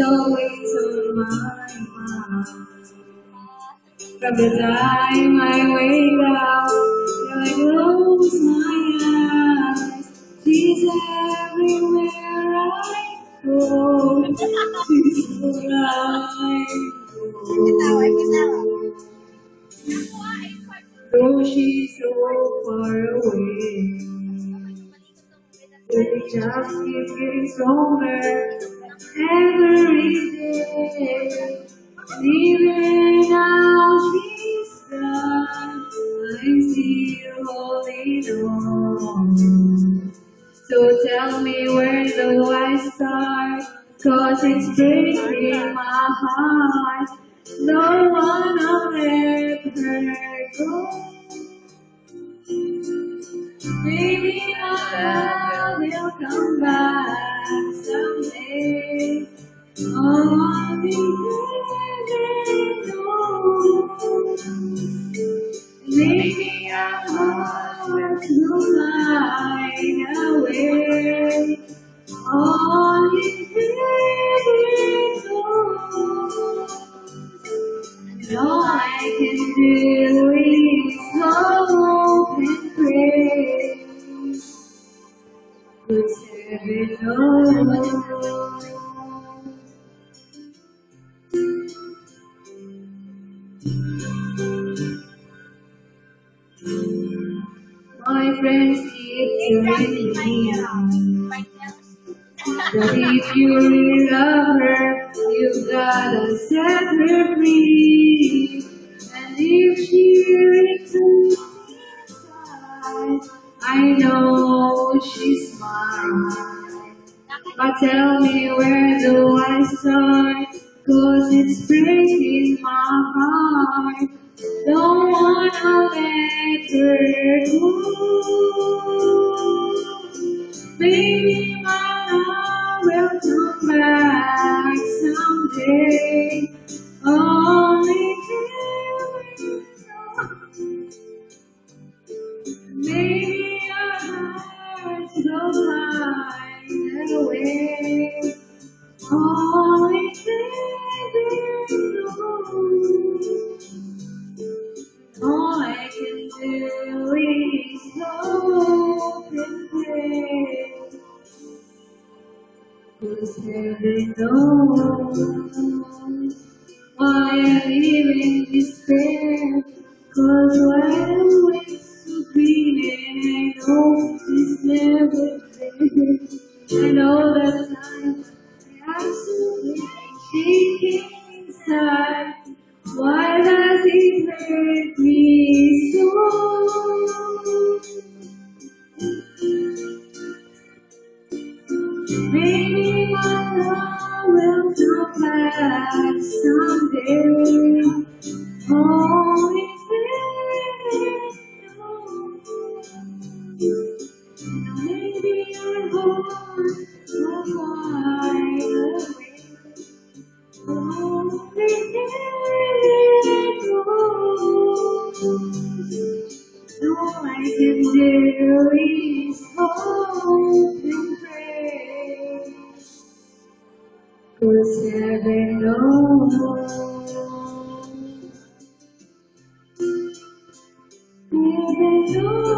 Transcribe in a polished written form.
always on my mind. From the time I wake up till I close my eyes, she's everywhere I go. She's where I go. Though she's so far away, the just keeps getting stronger every day. Even now she's gone, I'm still holding on. So tell me where do I start, 'cause it's breaking my heart. Don't wanna let her go. Maybe my love will come back someday. All the maybe our hearts will fly away. All the and all I can do is hope and pray. 'Cause heaven knows. My friends keep telling me that if you really love her, you've gotta set her free. And if she returns inside, I know she's mine. But tell me where do I start, 'cause it's breaking my heart. Don't wanna let her go. Maybe my love will come back someday. Only heaven knows. Maybe our hearts go flying away. Only heaven knows. All I can do is hope and pray. 'Cause heaven knows why I live in despair. 'Cause when we're so green and I know it's never there. I know that time I absolutely shaking inside. Why does it hurt me so? Maybe my love will come back someday. Only heaven knows. Maybe our hearts will fly away. Only heaven knows. All I can do is hope and pray. 'Cause heaven knows. Heaven knows.